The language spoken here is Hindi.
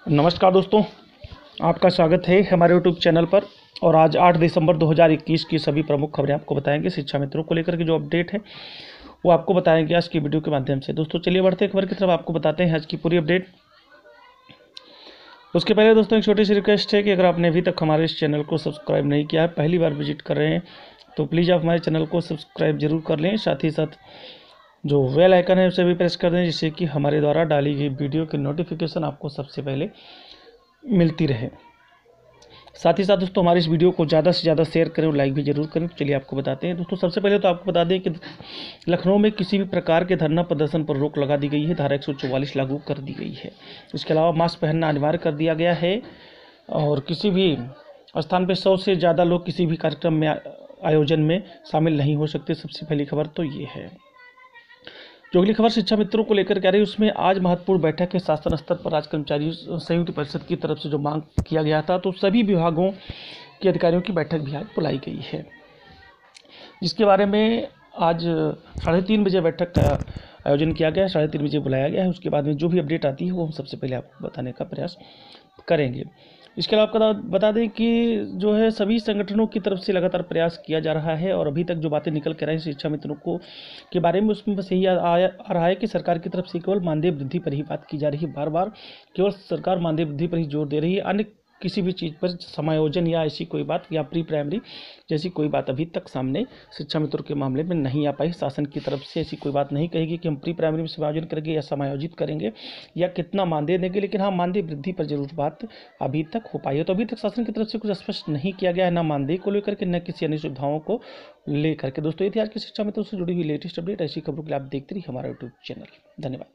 नमस्कार दोस्तों, आपका स्वागत है हमारे यूट्यूब चैनल पर। और आज 8 दिसंबर 2021 की सभी प्रमुख खबरें आपको बताएंगे। शिक्षा मित्रों को लेकर के जो अपडेट है वो आपको बताएंगे आज की वीडियो के माध्यम से। दोस्तों चलिए बढ़ते हैं खबर की तरफ, आपको बताते हैं आज की पूरी अपडेट। उसके पहले दोस्तों एक छोटी सी रिक्वेस्ट है कि अगर आपने अभी तक हमारे इस चैनल को सब्सक्राइब नहीं किया है, पहली बार विजिट कर रहे हैं, तो प्लीज़ आप हमारे चैनल को सब्सक्राइब जरूर कर लें। साथ ही साथ जो बेल आइकन है उसे भी प्रेस कर दें, जिससे कि हमारे द्वारा डाली गई वीडियो की नोटिफिकेशन आपको सबसे पहले मिलती रहे। साथ ही साथ दोस्तों हमारी इस वीडियो को ज़्यादा से ज़्यादा शेयर करें और लाइक भी जरूर करें। तो चलिए आपको बताते हैं दोस्तों। सबसे पहले तो आपको बता दें कि लखनऊ में किसी भी प्रकार के धरना प्रदर्शन पर रोक लगा दी गई है। धारा 144 लागू कर दी गई है। इसके अलावा मास्क पहनना अनिवार्य कर दिया गया है और किसी भी स्थान पर 100 से ज़्यादा लोग किसी भी कार्यक्रम में आयोजन में शामिल नहीं हो सकते। सबसे पहली खबर तो ये है। जो अगली खबर शिक्षा मित्रों को लेकर के आ रही है, उसमें आज महत्वपूर्ण बैठक है। शासन स्तर पर आज कर्मचारी संयुक्त परिषद की तरफ से जो मांग किया गया था, तो सभी विभागों के अधिकारियों की बैठक भी आज बुलाई गई है, जिसके बारे में आज 3:30 बजे बैठक का आयोजन किया गया है। 3:30 बजे बुलाया गया है। उसके बाद में जो भी अपडेट आती है वो हम सबसे पहले आपको बताने का प्रयास करेंगे। इसके अलावा बता दें कि जो है सभी संगठनों की तरफ से लगातार प्रयास किया जा रहा है और अभी तक जो बातें निकल कर आई शिक्षा मित्रों को के बारे में, उसमें बस यही आ रहा है कि सरकार की तरफ से केवल मानदेय वृद्धि पर ही बात की जा रही है। बार बार केवल सरकार मानदेय वृद्धि पर ही जोर दे रही है। अन्य किसी भी चीज़ पर समायोजन या ऐसी कोई बात या प्री प्राइमरी जैसी कोई बात अभी तक सामने शिक्षा मित्रों के मामले में नहीं आ पाई। शासन की तरफ से ऐसी कोई बात नहीं कहेगी कि हम प्री प्राइमरी में समायोजन करेंगे या समायोजित करेंगे या कितना मानदेय देंगे, लेकिन हाँ मानदेय वृद्धि पर जरूर बात अभी तक हो पाई है। तो अभी तक शासन की तरफ से कुछ स्पष्ट नहीं किया गया है, ना मानदेय को लेकर के, न किसी अन्य सुविधाओं को लेकर के। दोस्तों ये थी आज की शिक्षा मित्रों से जुड़ी हुई लेटेस्ट अपडेट। ऐसी खबरों के लिए आप देखते रहिए हमारा यूट्यूब चैनल। धन्यवाद।